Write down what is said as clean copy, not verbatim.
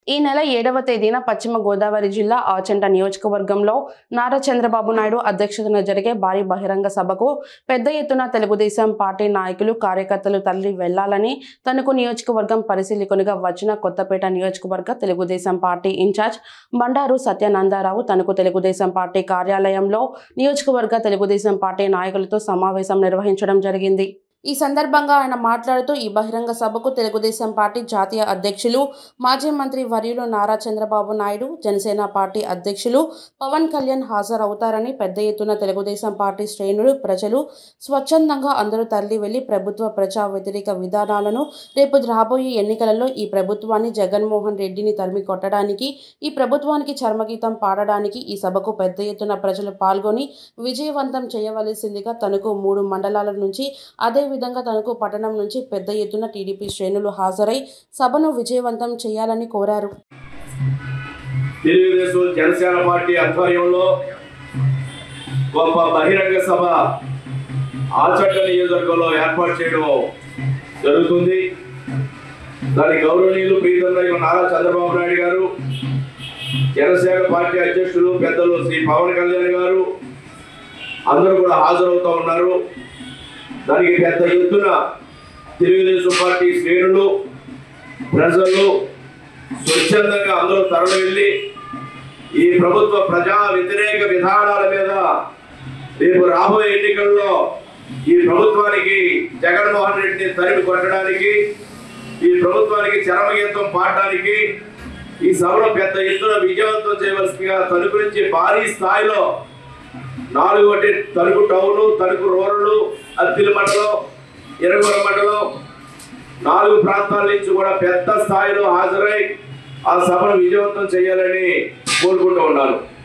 ఈ నెల 7వ తేదీన పశ్చిమ గోదావరి జిల్లా ఆచంట నియోజకవర్గంలో నారా చంద్రబాబు నాయుడు అధ్యక్షతన జరిగే భారీ బహిరంగ సభకు పెద్ద ఎత్తున తెలుగుదేశం పార్టీ నాయకులు కార్యకర్తలు తరలి వెళ్లాలని తణుకు నియోజకవర్గం పరిశీలకునిగా వచ్చిన కొత్తపేట నియోజకవర్గ Telugu Desam party incharge Bandaru Satyanandarao Tanuku Telugu Desam party కార్యాలయంలో నియోజకవర్గ తెలుగుదేశం పార్టీ నాయకులతో సమావేశం నిర్వహించడం జరిగింది। ఈ సందర్భంగా ఆయన మాట్లాడుతూ ఈ బహిరంగ సభకు తెలుగుదేశం పార్టీ జాతీయ అధ్యక్షులు మాజీ మంత్రి వర్యులు నారా చంద్రబాబు నాయుడు జనసేన పార్టీ అధ్యక్షులు పవన్ కళ్యాణ్ హాజరవుతారని పెద్ద ఎత్తున తెలుగుదేశం పార్టీ శ్రేణులు ప్రజలు స్వచ్ఛందంగా అందరూ తరలి వెళ్లి ప్రభుత్వ ప్రజా వ్యతిరేక విధానాలను రేపు రాబోయే ఎన్నికలలో ఈ ప్రభుత్వాన్ని జగన్మోహన్ రెడ్డిని తరిమి కొట్టడానికి ఈ ప్రభుత్వానికి చర్మగీతం పాడడానికి ఈ సభకు పెద్ద ఎత్తున ప్రజలు పాల్గొని విజయవంతం చేయవలసిందిగా తణుకు 3 మండలాల నుంచి అదే విధంగా తణుకు పట్టణం నుంచి పెద్ద ఎత్తున టీడీపీ శ్రేణులు హాజరై సభను విజయవంతం చేయాలని కోరారు। తెలుగుదేశం జనసేన పార్టీ ఆధ్వర్యంలో గొప్ప బహిరంగ సభ ఆచంట నియోజకవర్గంలో ఏర్పాటు చేయడం జరుగుతుంది। దాని గౌరవనీయులు ప్రియతమ నారా చంద్రబాబు నాయుడు గారు, జనసేన పార్టీ అధ్యక్షులు పెద్దలు శ్రీ పవన్ కళ్యాణ్ గారు అందరూ కూడా హాజరవుతూ ఉన్నారు। దానికి పెద్ద ఎత్తున తెలుగుదేశం పార్టీ శ్రేణులు ప్రజలు స్వచ్ఛందంగా అందరూ తరలి వెళ్ళి ఈ ప్రభుత్వ ప్రజా వ్యతిరేక విధానాల మీద రేపు రాబోయే ఎన్నికల్లో ఈ ప్రభుత్వానికి జగన్మోహన్ రెడ్డిని తరిమి కొట్టడానికి ఈ ప్రభుత్వానికి చరమగీతం పాడడానికి ఈ సభలో పెద్ద ఎత్తున విజయవంతం చేయవలసిందిగా తణుకు నుంచి భారీ స్థాయిలో 4 తణుకు టౌన్, తణుకు రూరల్, అద్దిల మండలం, ఇరగొర మండలం 4 ప్రాంతాల నుంచి కూడా పెద్ద స్థాయిలో హాజరై ఆ సభను విజయవంతం చేయాలని కోరుకుంటూ ఉన్నారు।